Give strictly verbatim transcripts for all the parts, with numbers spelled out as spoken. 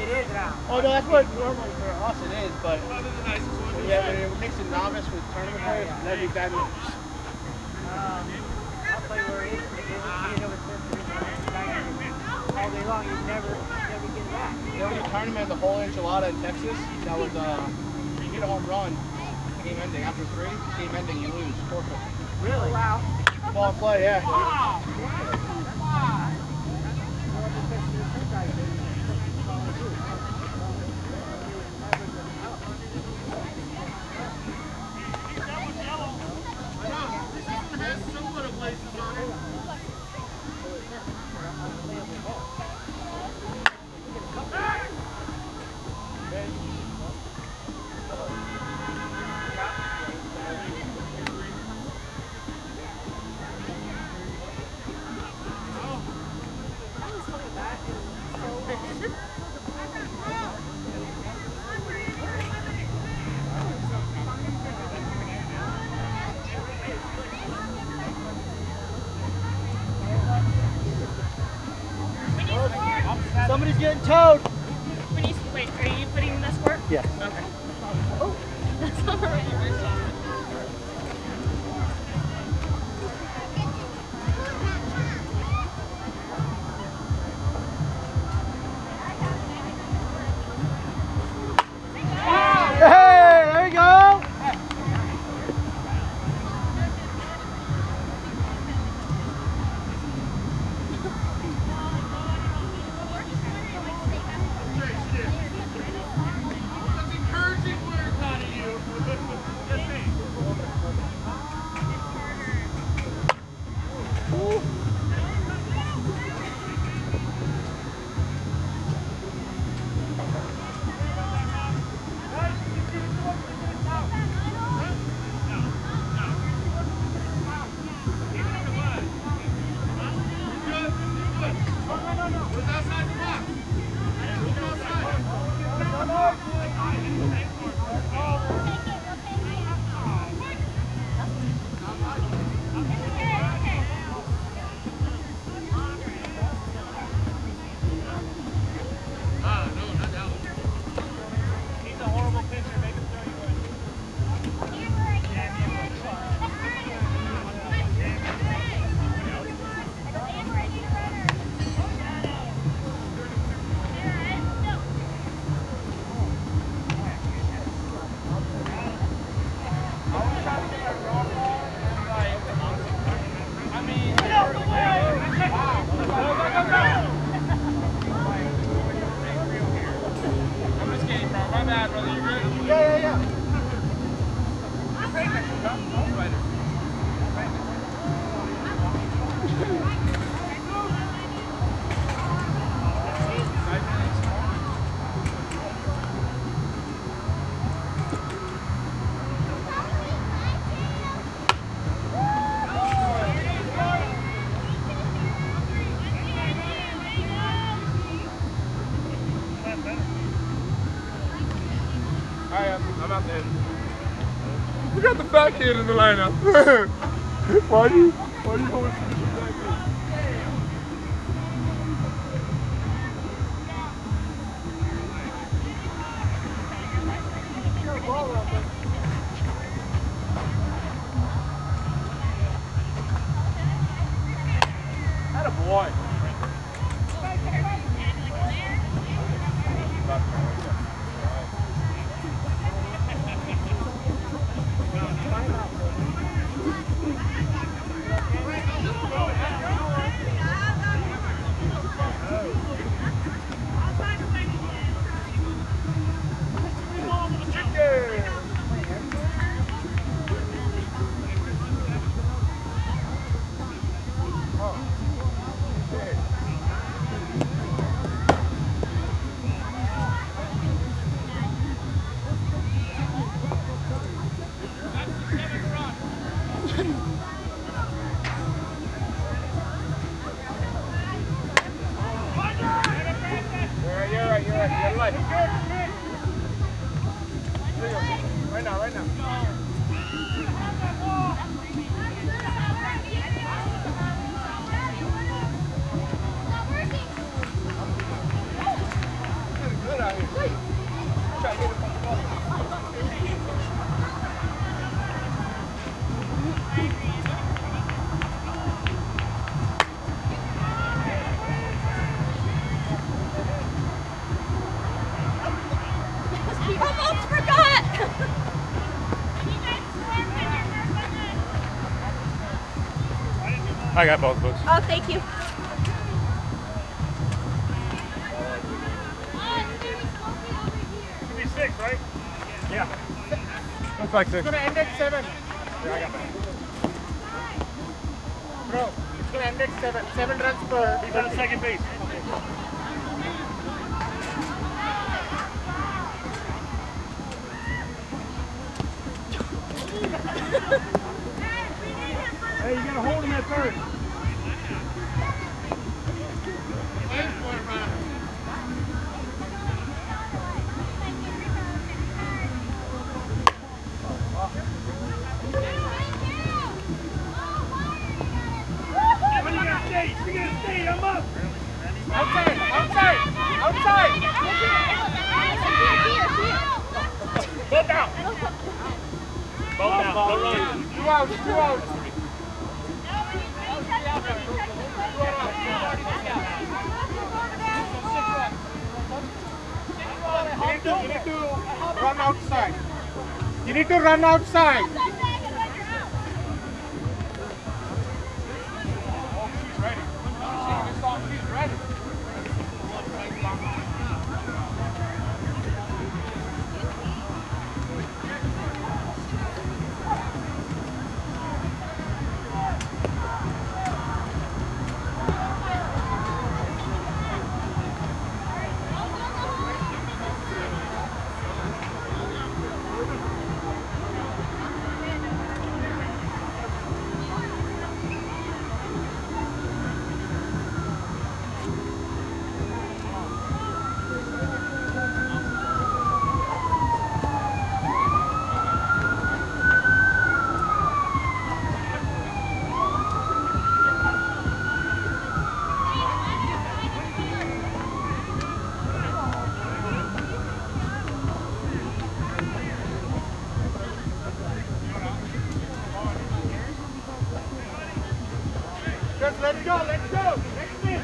Oh no, that's what normally for us it is, but when you, when you mix a novice with tournament players, that'd be bad news. Um, I'll tell you where it is. It was all day long. You never, never get back. There was a tournament at the whole enchilada in Texas. That was uh, you get a home run, game ending after three. Game ending, you lose, forfeit. Really? Wow. Ball play, yeah. Wow. Somebody's getting towed. When you, wait, are you putting the squirt? Yes. Okay. Oh, that's all right. Hey, there you go. I'm out there. We got the fat kid in the lineup. Why do you, why do you always forget the fat kid? Atta boy. Right now, right now. Good Almost forgot! I got both books. Oh, thank you. Should be six, right? Yeah. Looks like six. It's gonna end at seven. Yeah, I got that. Bro, it's gonna end at seven. Seven runs per. He's on second base. Hey, you gotta hold him at third. When you gotta stay, you gotta stay, I'm up. Outside, outside, outside. Both out. Both out. Don't run. Two outs, two outs. You need to, you need to run outside. You need to run outside. Oh, she's ready. She's on, she's ready. Just let it go, let it go. Next pitch.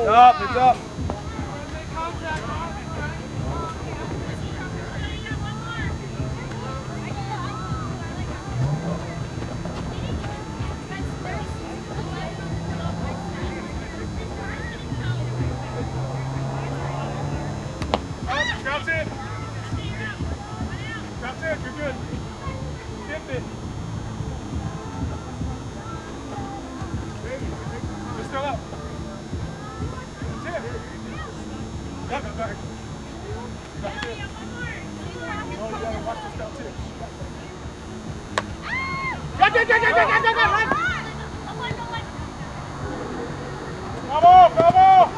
up, it's up. Crouch in. Crouch in, you're good. Dip it. Just still up. That's it. Yep, go back. That's it. Oh, you gotta watch this down too. Go, go, go, go, go, go, go, go, run! Bravo, bravo!